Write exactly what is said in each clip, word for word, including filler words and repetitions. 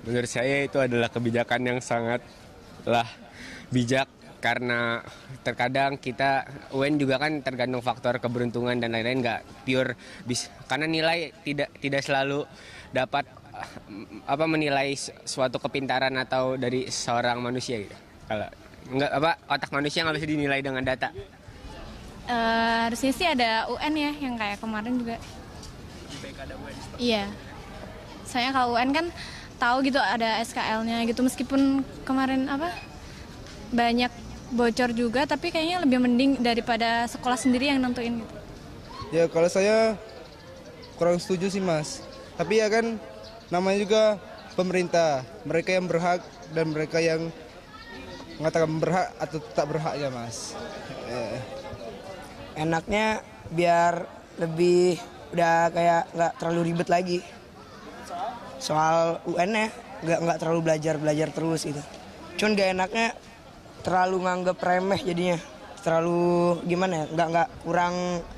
menurut saya itu adalah kebijakan yang sangatlah bijak karena terkadang kita U N juga kan tergantung faktor keberuntungan dan lain-lain, nggak pure bis, karena nilai tidak tidak selalu dapat apa menilai suatu kepintaran atau dari seorang manusia gitu. Kalau nggak apa otak manusia nggak bisa dinilai dengan data. Uh, harusnya sih ada U N ya yang kayak kemarin juga. Iya. Soalnya kalau U N kan tahu gitu ada S K L-nya gitu, meskipun kemarin apa banyak bocor juga, tapi kayaknya lebih mending daripada sekolah sendiri yang nentuin gitu. Ya kalau saya kurang setuju sih Mas. Tapi ya kan namanya juga pemerintah, mereka yang berhak dan mereka yang mengatakan berhak atau tak berhaknya Mas. Eh. Enaknya biar lebih udah kayak nggak terlalu ribet lagi. Soal U N-nya nggak nggak terlalu belajar belajar terus gitu. Cuman gak enaknya terlalu nganggep remeh jadinya, terlalu gimana ya, nggak nggak kurang,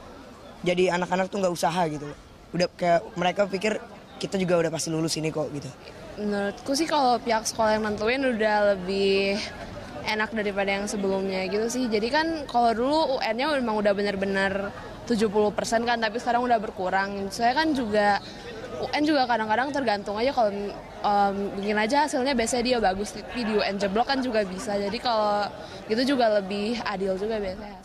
jadi anak-anak tuh nggak usaha gitu. Udah kayak mereka pikir kita juga udah pasti lulus ini kok gitu. Menurutku sih kalau pihak sekolah yang nentuin udah lebih enak daripada yang sebelumnya gitu sih. Jadi kan kalau dulu U N-nya memang udah benar-benar tujuh puluh persen kan, tapi sekarang udah berkurang. Saya kan juga U N juga kadang-kadang tergantung aja, kalau um, bikin aja hasilnya biasanya dia bagus, tapi di U N jeblok kan juga bisa. Jadi kalau gitu juga lebih adil juga biasanya.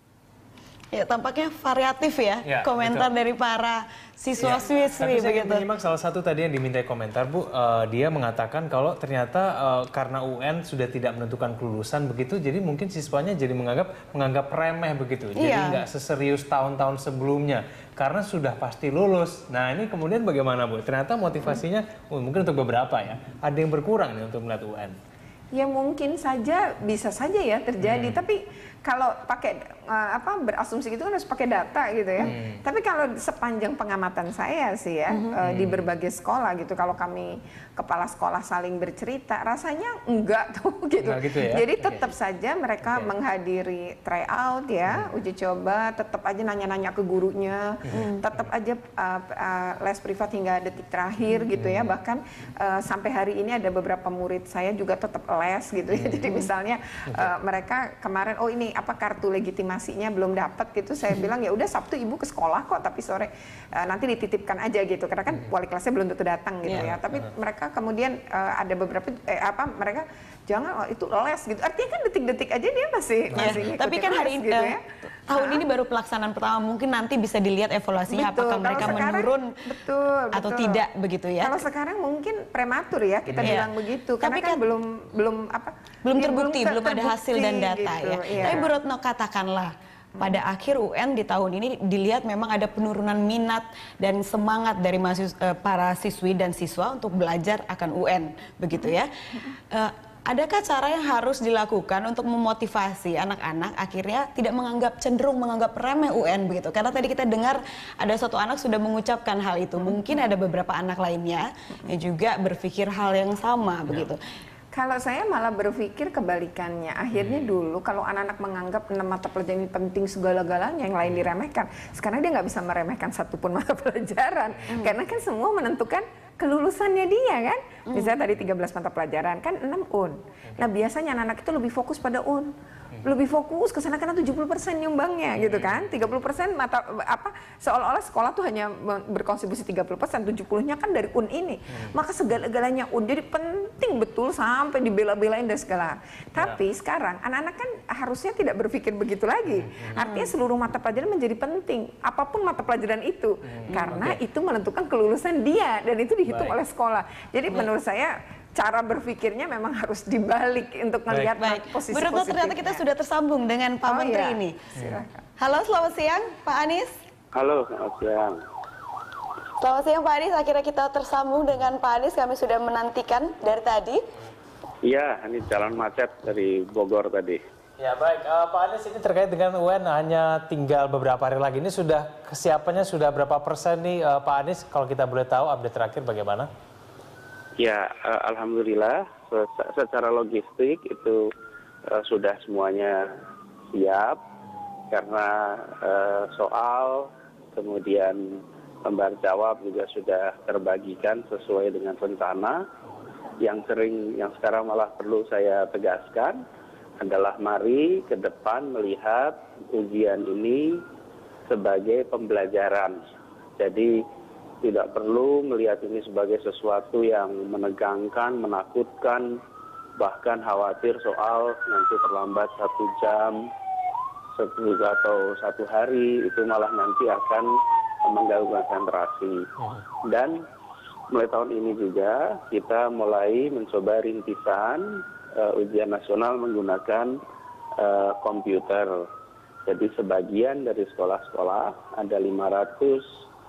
Ya, tampaknya variatif ya, ya komentar betul. dari para siswa ya. Swiswi Tapi saya begitu. menyimak salah satu tadi yang dimintai komentar, Bu, uh, dia mengatakan kalau ternyata uh, karena U N sudah tidak menentukan kelulusan begitu, jadi mungkin siswanya jadi menganggap menganggap remeh begitu, jadi iya. nggak seserius tahun-tahun sebelumnya karena sudah pasti lulus. Nah ini kemudian bagaimana, Bu? Ternyata motivasinya hmm. oh, mungkin untuk beberapa ya, ada yang berkurang nih untuk melihat U N. Ya mungkin saja, bisa saja ya terjadi, hmm. tapi kalau pakai uh, apa berasumsi gitu kan harus pakai data gitu ya. Hmm. Tapi kalau sepanjang pengamatan saya sih ya, hmm. uh, di berbagai sekolah gitu, kalau kami kepala sekolah saling bercerita, rasanya enggak tuh gitu. Enggak gitu ya? Jadi tetap okay. saja mereka okay. menghadiri tryout ya, hmm. uji coba, tetap aja nanya-nanya ke gurunya, hmm. tetap aja uh, uh, les privat hingga detik terakhir hmm. gitu ya. Bahkan uh, sampai hari ini ada beberapa murid saya juga tetap les gitu ya. Hmm. Jadi misalnya uh, mereka kemarin, oh ini apa kartu legitimasinya belum dapat gitu, saya bilang ya udah Sabtu ibu ke sekolah kok, tapi sore uh, nanti dititipkan aja gitu, karena kan wali kelasnya belum tentu datang gitu yeah. ya. Tapi uh. mereka kemudian uh, ada beberapa eh, apa mereka jangan oh, itu les gitu, artinya kan detik-detik aja dia masih yeah. masih tapi kan hari ini gitu uh, ya. Tahun ini baru pelaksanaan pertama, mungkin nanti bisa dilihat evaluasinya betul. Apakah mereka sekarang, menurun betul, atau betul. tidak begitu ya. Kalau sekarang mungkin prematur ya kita yeah. bilang begitu, karena tapi kan, kan belum belum apa belum terbukti, belum, belum ada hasil dan data gitu, ya. Iya. Tapi Bu Retno katakanlah pada hmm. akhir U N di tahun ini dilihat memang ada penurunan minat dan semangat dari mahasiswa, para siswi dan siswa untuk belajar akan U N begitu ya. Uh, Adakah cara yang harus dilakukan untuk memotivasi anak-anak akhirnya tidak menganggap, cenderung menganggap remeh U N begitu? Karena tadi kita dengar ada satu anak sudah mengucapkan hal itu. Mungkin ada beberapa anak lainnya yang juga berpikir hal yang sama begitu. Kalau saya malah berpikir kebalikannya. Akhirnya dulu kalau anak-anak menganggap enam mata pelajaran ini penting segala-galanya, yang lain diremehkan. Sekarang dia nggak bisa meremehkan satupun mata pelajaran. Hmm. Karena kan semua menentukan kelulusannya dia kan. Hmm. Misalnya tadi tiga belas mata pelajaran, kan enam U N. Nah biasanya anak-anak itu lebih fokus pada U N. Lebih fokus ke sana karena tujuh puluh persen nyumbangnya gitu kan. tiga puluh persen mata apa seolah-olah sekolah tuh hanya berkontribusi tiga puluh persen, tujuh puluh-nya kan dari U N ini. Hmm. Maka segala-galanya U N, jadi penting betul sampai dibela-belain dan segala. Tapi ya. Sekarang anak-anak kan harusnya tidak berpikir begitu lagi. Hmm. Artinya seluruh mata pelajaran menjadi penting, apapun mata pelajaran itu. Hmm. Karena okay. itu menentukan kelulusan dia dan itu dihitung Baik. oleh sekolah. Jadi Baik. menurut saya cara berpikirnya memang harus dibalik untuk melihat posisi positifnya. Berarti ternyata kita sudah tersambung dengan Pak oh, Menteri iya. ini. Silakan. Halo, selamat siang Pak Anies. Halo, selamat siang. Selamat siang Pak Anies, akhirnya kita tersambung dengan Pak Anies, kami sudah menantikan dari tadi. Iya, ini jalan macet dari Bogor tadi. Ya baik, uh, Pak Anies, ini terkait dengan U N hanya tinggal beberapa hari lagi. Ini sudah kesiapannya sudah berapa persen nih uh, Pak Anies? Kalau kita boleh tahu update terakhir bagaimana? Ya, uh, alhamdulillah secara logistik itu uh, sudah semuanya siap karena uh, soal kemudian lembar jawab juga sudah terbagikan sesuai dengan rencana yang sering, yang sekarang malah perlu saya tegaskan adalah mari ke depan melihat ujian ini sebagai pembelajaran. Jadi tidak perlu melihat ini sebagai sesuatu yang menegangkan, menakutkan, bahkan khawatir soal nanti terlambat satu jam atau satu hari, itu malah nanti akan mengganggu konsentrasi. Dan mulai tahun ini juga kita mulai mencoba rintisan uh, ujian nasional menggunakan uh, komputer. Jadi sebagian dari sekolah-sekolah, ada lima ratus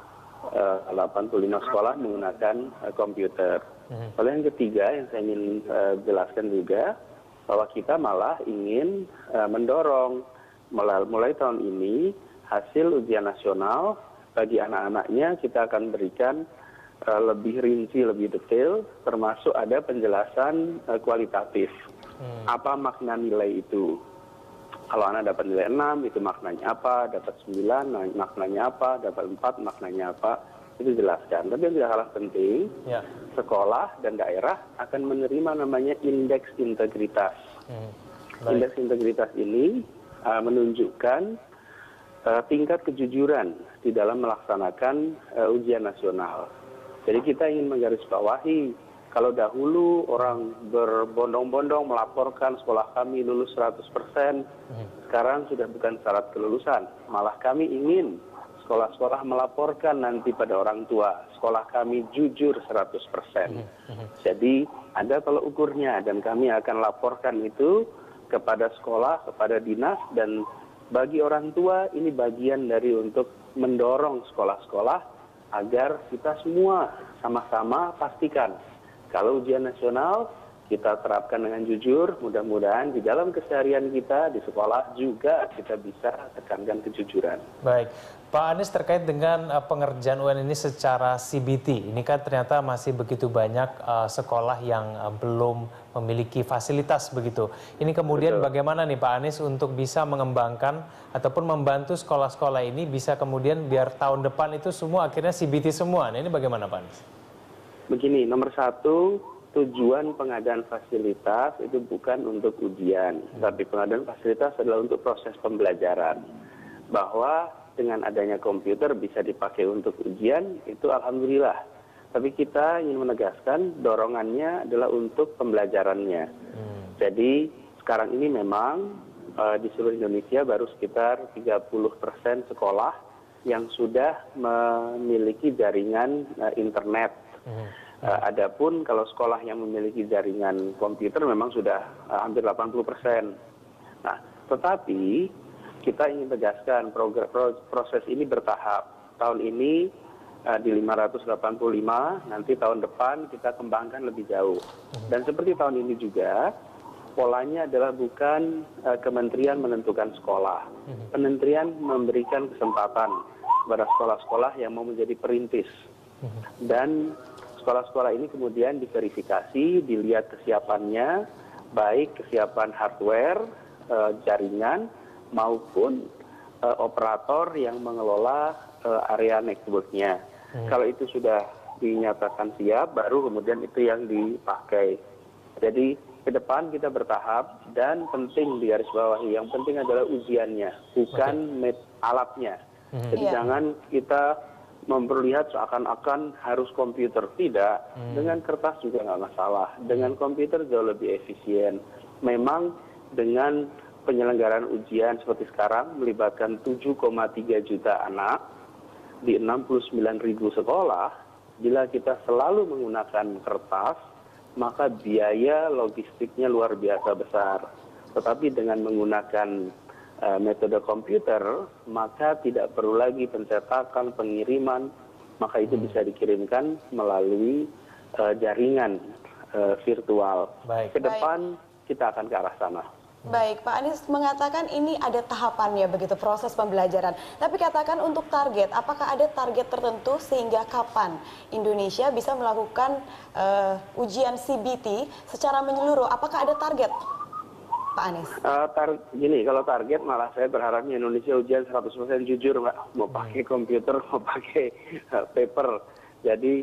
delapan puluh lima sekolah menggunakan uh, komputer. Lalu yang ketiga yang saya ingin uh, jelaskan juga, bahwa kita malah ingin uh, mendorong mulai, mulai tahun ini hasil ujian nasional bagi anak-anaknya kita akan berikan uh, lebih rinci, lebih detail, termasuk ada penjelasan uh, kualitatif. Hmm. Apa makna nilai itu? Kalau anak dapat nilai enam, itu maknanya apa? Dapat sembilan, maknanya apa? Dapat empat, maknanya apa? Itu jelaskan. Tapi yang tidak kalah penting, ya. Sekolah dan daerah akan menerima namanya indeks integritas. Hmm. Indeks integritas ini uh, menunjukkan uh, tingkat kejujuran di dalam melaksanakan uh, ujian nasional. Jadi kita ingin menggarisbawahi, kalau dahulu orang berbondong-bondong melaporkan sekolah kami lulus seratus persen, hmm. sekarang sudah bukan syarat kelulusan. Malah kami ingin sekolah-sekolah melaporkan nanti pada orang tua, sekolah kami jujur seratus persen. Hmm. Jadi ada tolak ukurnya dan kami akan laporkan itu kepada sekolah, kepada dinas, dan bagi orang tua ini bagian dari untuk mendorong sekolah-sekolah agar kita semua sama-sama pastikan kalau ujian nasional kita terapkan dengan jujur, mudah-mudahan di dalam keseharian kita di sekolah juga kita bisa tekankan kejujuran. Baik, Pak Anies, terkait dengan uh, pengerjaan U N ini secara C B T, ini kan ternyata masih begitu banyak uh, sekolah yang uh, belum memiliki fasilitas begitu. Ini kemudian Betul. Bagaimana nih Pak Anies untuk bisa mengembangkan ataupun membantu sekolah-sekolah ini bisa kemudian biar tahun depan itu semua akhirnya C B T semua. Nah, ini bagaimana Pak Anies? Begini, nomor satu, tujuan pengadaan fasilitas itu bukan untuk ujian, hmm. tapi pengadaan fasilitas adalah untuk proses pembelajaran. Bahwa dengan adanya komputer bisa dipakai untuk ujian, itu alhamdulillah. Tapi kita ingin menegaskan dorongannya adalah untuk pembelajarannya. Hmm. Jadi sekarang ini memang uh, di seluruh Indonesia baru sekitar tiga puluh persen sekolah yang sudah memiliki jaringan uh, internet. Hmm. Uh, adapun kalau sekolah yang memiliki jaringan komputer memang sudah uh, hampir delapan puluh persen. Nah, tetapi kita ingin tegaskan progres, proses ini bertahap. Tahun ini uh, di lima ratus delapan puluh lima, nanti tahun depan kita kembangkan lebih jauh. Dan seperti tahun ini juga, polanya adalah bukan uh, kementerian menentukan sekolah. Kementerian memberikan kesempatan kepada sekolah-sekolah yang mau menjadi perintis. Dan sekolah-sekolah ini kemudian diverifikasi, dilihat kesiapannya, baik kesiapan hardware, e, jaringan, maupun e, operator yang mengelola e, area networknya. Hmm. Kalau itu sudah dinyatakan siap, baru kemudian itu yang dipakai. Jadi ke depan kita bertahap dan penting digarisbawahi, yang penting adalah ujiannya, bukan okay. alatnya. Hmm. Jadi yeah. jangan kita memperlihat seakan-akan harus komputer. Tidak, hmm. dengan kertas juga nggak masalah. Dengan komputer jauh lebih efisien. Memang dengan penyelenggaraan ujian seperti sekarang melibatkan tujuh koma tiga juta anak di enam puluh sembilan ribu sekolah, bila kita selalu menggunakan kertas, maka biaya logistiknya luar biasa besar. Tetapi dengan menggunakan metode komputer, maka tidak perlu lagi pencetakan, pengiriman, maka itu hmm. bisa dikirimkan melalui uh, jaringan uh, virtual. Baik. Ke depan Baik. kita akan ke arah sana. Baik, Pak Anies mengatakan ini ada tahapannya begitu proses pembelajaran. Tapi katakan untuk target, apakah ada target tertentu sehingga kapan Indonesia bisa melakukan uh, ujian C B T secara menyeluruh? Apakah ada target, Pak Anies? Uh, tar gini, kalau target malah saya berharapnya Indonesia ujian seratus persen jujur, nggak mau pakai komputer, mau pakai uh, paper. Jadi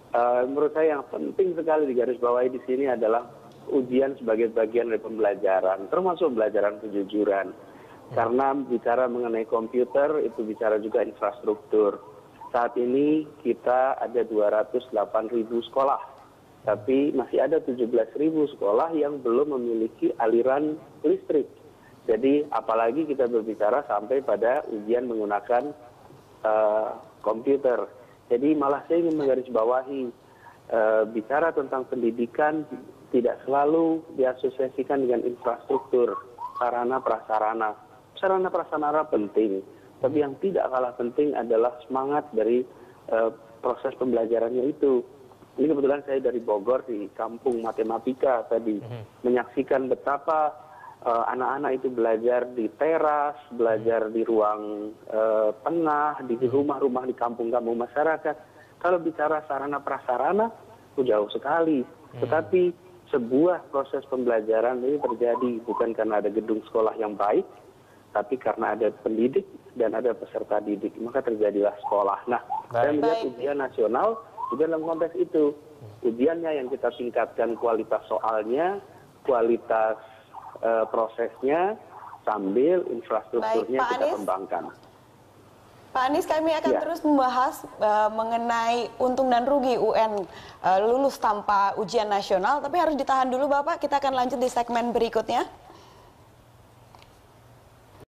Uh, menurut saya yang penting sekali digarisbawahi di sini adalah ujian sebagai bagian dari pembelajaran, termasuk pembelajaran kejujuran. Karena bicara mengenai komputer itu bicara juga infrastruktur. Saat ini kita ada dua ratus delapan ribu sekolah, tapi masih ada tujuh belas ribu sekolah yang belum memiliki aliran listrik. Jadi apalagi kita berbicara sampai pada ujian menggunakan uh, komputer. Jadi malah saya ingin menggarisbawahi uh, bicara tentang pendidikan tidak selalu diasosiasikan dengan infrastruktur, sarana prasarana. Sarana prasarana penting, tapi yang tidak kalah penting adalah semangat dari uh, proses pembelajarannya itu. Ini kebetulan saya dari Bogor di kampung matematika tadi, mm-hmm. menyaksikan betapa anak-anak uh, itu belajar di teras, belajar di ruang uh, tengah, di rumah-rumah di kampung-kampung masyarakat. Kalau bicara sarana prasarana, itu jauh sekali. Hmm. Tetapi sebuah proses pembelajaran ini terjadi bukan karena ada gedung sekolah yang baik, tapi karena ada pendidik dan ada peserta didik, maka terjadilah sekolah. Nah, baik. Saya melihat ujian nasional juga dalam konteks itu. Ujiannya yang kita tingkatkan kualitas soalnya, kualitas Uh, prosesnya, sambil infrastrukturnya Baik, kita Anies. kembangkan. Pak Anies, kami akan ya. terus membahas uh, mengenai untung dan rugi U N uh, lulus tanpa ujian nasional, tapi harus ditahan dulu Bapak, kita akan lanjut di segmen berikutnya.